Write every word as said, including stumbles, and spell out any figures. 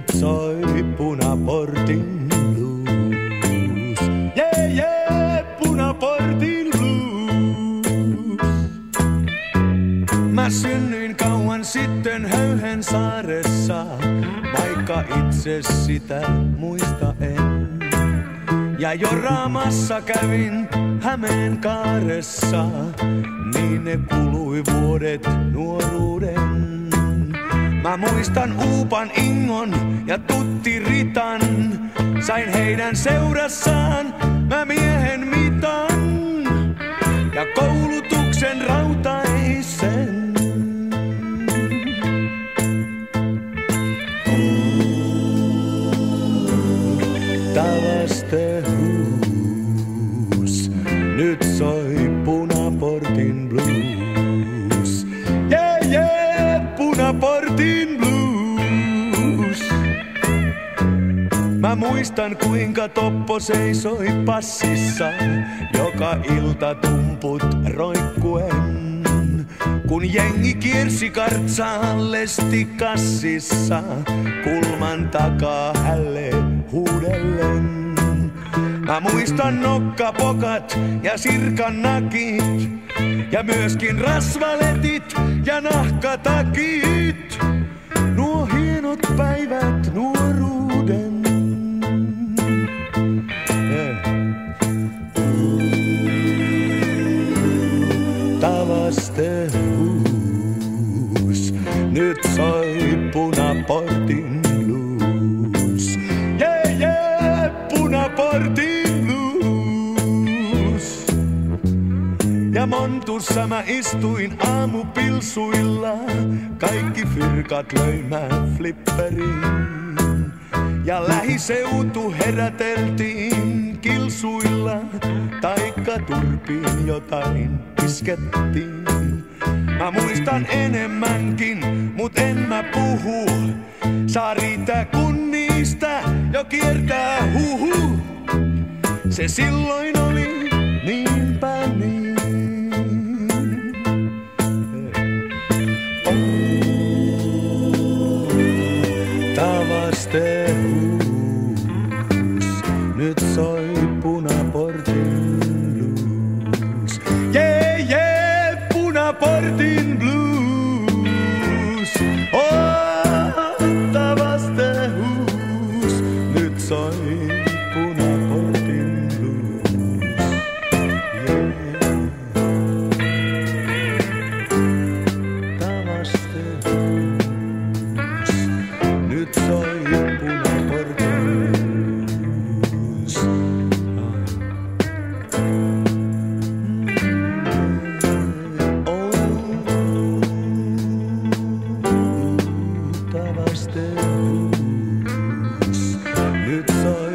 Nyt soi Punaportin blues. Jee, jee, Punaportin blues. Mä synnyin kauan sitten Höyhen saaressa, vaikka itse sitä muista en. Ja jo Raamassa kävin Hämeenkaaressa, niin ne kului vuodet nuoruuden. Mä muistan Uupan Ingon ja Tutti Ritan, sain heidän seurassaan mä miehen mitan ja koulutuksen rautaisen. Tavaste huus, nyt soi Punaportin blues. Jee, jee, Punaportin blues. Mä muistan kuinka Toppo seisoi passissa, joka ilta tumput roikkuen. Kun jengi kiersi kartsaalesti kassissa, kulman takaa hälle huudellen. Mä muistan nokkapokat ja sirkannakit, ja myöskin rasvaletit ja nahkatakit. Nuo hienot päivät nuoruuden. Tavaste huus, nyt soi Punaportin blues. Jee, jee, Punaportin blues. Ja Montussa mä istuin aamupilsuilla, kaikki fyrkat löi mä flipperiin. Ja lähiseutu heräteltiin kilsuilla, taikka turpiin jotain iskettiin. Mä muistan enemmänkin, mut en mä puhu. Saa riittää kun niistä jo kiertää huhu. Se silloin oli niinpä niin. Tavaste huus, nyt soi Punaportin blues. Jee, jee, Punaportin blues. Oh, Tavaste huus, nyt soi Punaportin blues. Yeah. Tavaste huus, nyt soi Punaportin blues. Tavaste huus, nyt soi